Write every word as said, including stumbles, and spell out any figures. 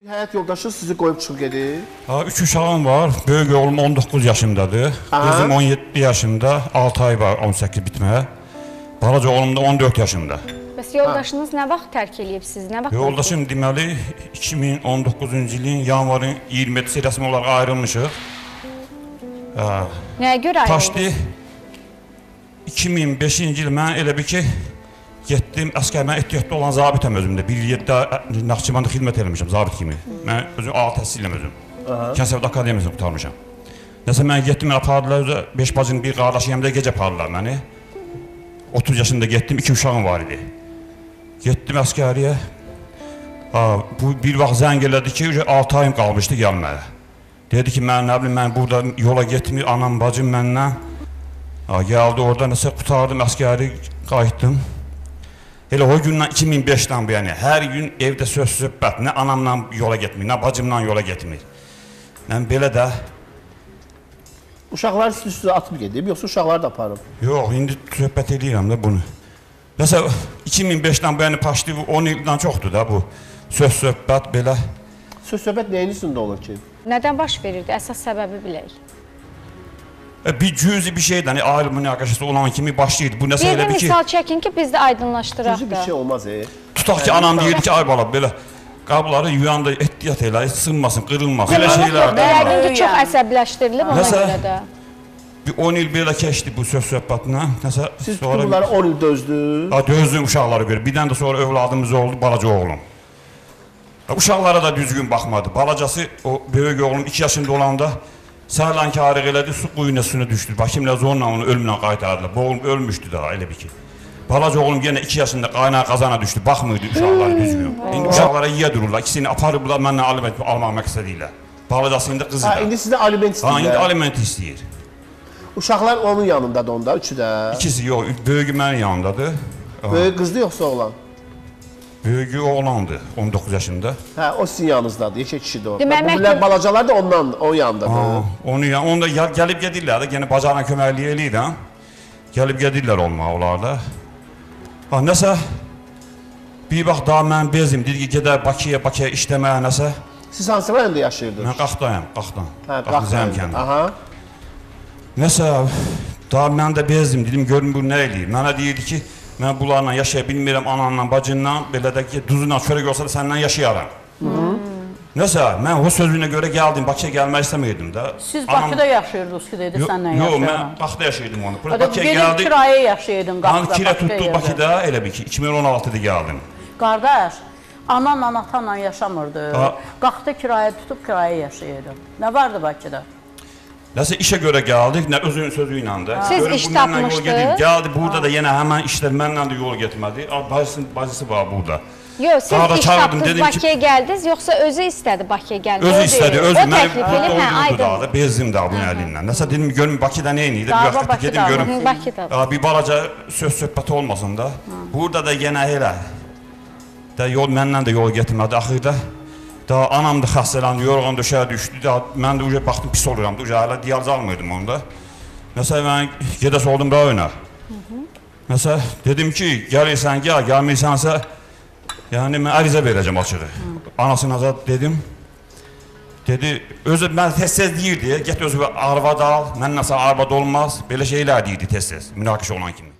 Həyat yoldaşınız sizi qoyub çıxıb gedir? Ha, üç uşağım var. Böyük oğlum on doqquz yaşındadır. Aha. Kızım on yeddi yaşında. altı ay var on səkkiz bitməyə. Balaca oğlum da on dörd yaşında. Bəs yoldaşınız nə vaxt tərk eləyib siz? Nə vaxt? Yoldaşım deməli iki min on doqquzuncu ilin yanvarın iyirmi yedisi rəsmi olaraq ayrılmışıq. Ha, Nəyə görə ayrıldınız? Taşdı iki min beşinci il mən elə bir ki getdim əskər, mən ehtiyatda olan zabitəm özümdə. bir il yeddi Naxçıvanda xidmət eləmişəm zabit kimi. Mən özüm ali təhsiləm özüm. Kəsəvdə akademiyasını qutarmışam. Nəsə mən getdim, apardılar, beş bacının bir qardaşı yəmdə gecə apardılar məni. otuz yaşında getdim, iki uşağım var idi. Getdim əskəriyə. Ha, bu bir vaxt zəng elədi ki, altı ayım qalmışdı gəlməyə. Dedi ki, mən nə bilim, mən burada yola getmir, anam, bacım məndən. Ha, gəldi orada, nəsə qutardım, əskəri qayıtdım. Elə o gündən iki min beşdən bu yəni, hər gün evdə söz söhbət, nə anamla yola getmir, nə bacımla yola getmir. Mən belə də... Uşaqlar üstü-üstü atıb gedib, yoxsa uşaqları da aparıb? Yox, indi söhbət edirəm də bunu. Məsələn, iki min beşdən bu yəni paşdı, on ildən çoxdur da bu söz söhbət belə. Söz söhbət nəyin üstündə olur ki? Nədən baş verirdi? Əsas səbəbi bilək. Bir cüzi bir şeydən, ayrı münaqişəsi olan kimi başlayırdı. Bu nəsə Bir elə də bir ki... misal çəkin ki, biz də aydınlaşdıraq Cüzi bir da. şey olmaz, e? Tutaq ki, anam deyirdi ki, ay bala, belə qabları yuyanda ehtiyat elə, sınmasın, qırılmasın, elə şeylər də. Yəqin ki, çox əsəbləşdirilib ona Nəsə- görə də. Bir on il belə keçdi bu söz söhbətinə. Nəsə Siz sonra... bunları on il dözdünüz. Ha, dözdüm uşaqlara görə. Birdən də sonra övladımız oldu, balaca oğlum. Ha, uşaqlara da düzgün baxmadı. Balacası, o böyük oğlum iki yaşında olanda sərlankarıq elədi, su quyunasına düşdü. Bakimlə zorla onu ölümlə qaytardılar. Bu oğlum ölmüşdü daha, elə bir ki. Balaca oğlum yenə iki yaşında qaynağa qazana düşdü. Baxmırdı uşaqları düzgün. İndi uşaqlara yiyə dururlar. İkisini aparıblar, mənlə aliment almaq məqsədilə. Balacası indi qızı Ha, da. indi sizdən aliment Ha, indi istəyirlər. aliment istəyir. Uşaqlar onun yanındadır onda, üçü də. İkisi yox, böyüyü mənim yanındadır. Böyük qızdı yoxsa oğlan? Böyüyü oğlandı, on doqquz yaşında. Hə, o sizin yanınızdadır, yekə kişidir o. Demək, Bunlar məhkəm- balacalar da ondan, o yanındadır. Ha, onu ya, onda gəl, gəlib gedirlər də, yenə bacarına köməkliyi eləyirəm. Gəlib gedirlər olmağa onlar da. Ha, nəsə, bir vaxt daha mən bezim, dedi ki, gedər Bakıya, Bakıya işləməyə nəsə. Siz hansı rayonda yaşayırdınız? Mən Qaxdayam, Qaxdan. Hə, Qaxdan Qaxdan. kəndi. Aha. Nəsə, daha mən də bezdim, dedim, görün bu nə eləyir. Mənə deyirdi ki, mən bunlarla yaşaya bilmirəm, ananla, bacınla, belə də ki, duzunla çörək olsa da səndən yaşayaram. Nəsə, mən o sözünə görə gəldim, Bakıya gəlmək istəmirdim də. Siz Bakıda yaşayırdınız ki, dedi, səndən Yox, yaşayıram. mən Qaxda yaşayırdım onu. Burada Hadi Bakıya gedib gəldik. kirayə yaşaydın Hani Qaxda, kirə başqa tutdu yerdə. Bakıda, elə bir ki, iki min on altıda gəldim. Qardaş, ananla, atanla yaşamırdı. Ha. Qaxda kirayə tutub kirayə yaşayırdı. Nə vardı Bakıda? Nəsə işə görə gəldik, nə özünün sözü ilə də. Siz Görün, iş bu mənlə yol tapmışdınız. gedib, Gəldi, burada da yenə həmən işlər mənlə də yol getmədi. Bacısı, bacısı var burada. Yox, siz Daha da iş çağırdım, tapdınız, dedim ki- Bakıya gəldiniz, yoxsa özü istədi Bakıya gəlmək? Özü istədi, özü. O Mən təklif edib, hə, doldurdu aydın. daha da, bezdim daha bunun əlindən. Nəsə dedim, görüm Bakıda nə eyniydi, bir Dava vaxt Bakıda gedim görüm. var. Hı, Bakıda. Ha, bir balaca söz söhbəti olmasın da. Burada da yenə elə. Da yol mənlə də yol getmədi axırda. Daha anam da xəstələndi, yorğan döşəyə düşdü. Daha mən də uca baxdım pis oluram da, uca hələ diyaliz almırdım onda. Məsələn, mən gedəs oldum rayona. Məsələn, dedim ki, gəlirsən, gəl, gəlmirsənsə, yəni mən ərizə verəcəm açığı. Anasına da dedim. Dedi, özü mən tez-tez deyirdi, get özü arvad al, mən nəsə arvad olmaz, belə şeylər deyirdi tez-tez, münaqişə olan kimi.